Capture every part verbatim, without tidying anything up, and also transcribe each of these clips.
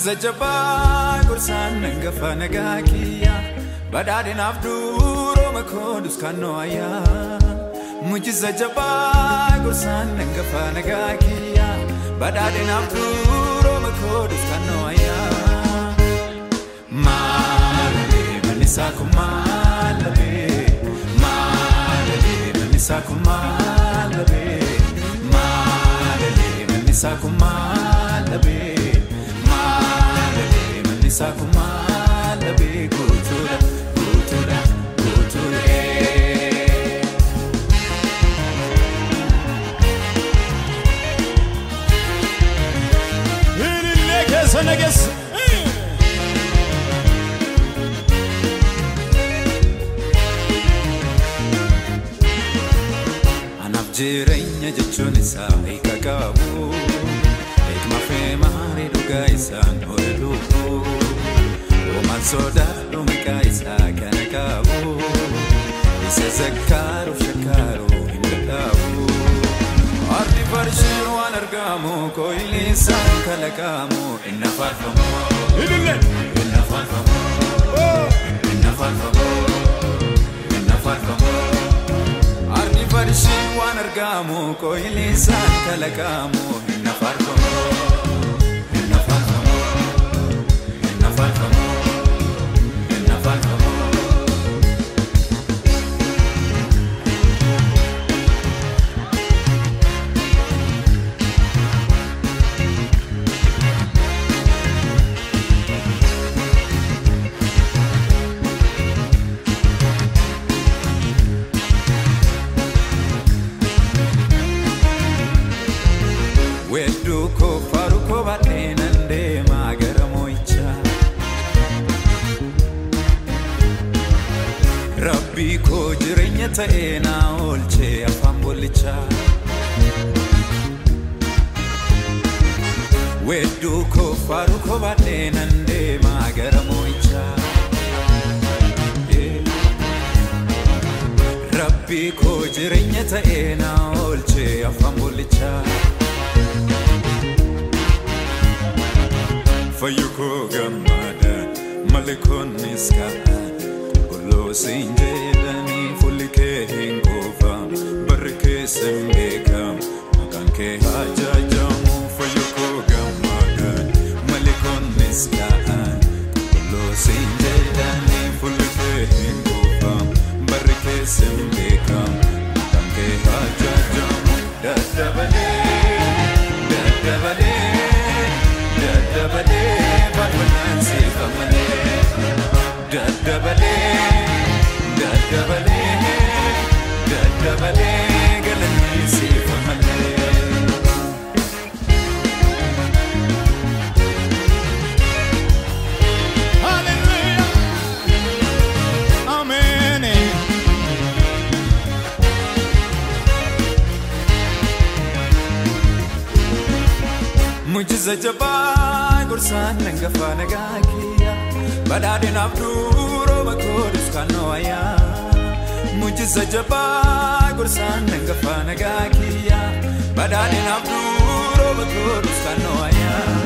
Mujiza jabaa gorsaan nangafa nagaakiya badhaadhin afduroo makoodus kannoo ayyaa. Mujiza jabaa gorsaan nangafa nagaakiya badhaadhin afduroo makoodus kannoo ayyaa. Maalalee manisaako maalalee maalalee manisaako maalalee maalalee manisaako maalalee. Sakuma labe kutura kutura kutura Ini neges neges Anaf jirenya jechuun isaa hiika qabu Ekma fee maari dhugaa isaan oolu Soda lumika isa kana kabu Isa zakaru shakaru indakabu Ardi farshin wan argamu koili san kalakamu Inna farfamu Inna farfamu Inna farfamu Inna farfamu Ardi farshin wan argamu koili san kalakamu Inna farfamu Inna farfamu Inna farfamu Weduko faruko batenande magara moicha Rabbi ko jirenya taena olche afambolicha Weduko faruko batenande magara moicha Rabbi ko jirenya taena olche afambolicha Fayuko gamada malikon niska Golo sinjedani fulike hingova barke sembeka makanke hajajamu Fayuko gamada malikon niska Golo sinjedani fulike hingova barke sembeka makanke hajajamu Dadabade Dadabade Dadabade, but when I see family, Dadabade, Dadabade, Dadabade, get me see family. Hallelujah, Amen. Mujiza jabaa gorsaan nangafa nagaakiya badhaadhin afduroo makoodus kannoo ayyaa. Mujiza jabaa gorsaan nangafa nagaakiya badhaadhin afduroo makoodus kannoo ayyaa.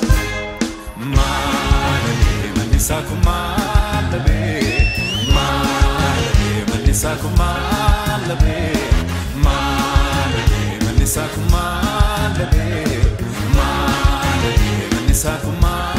Maalalee manisaako maalalee maalalee manisaako maalalee maalalee manisaako maalalee Sakuma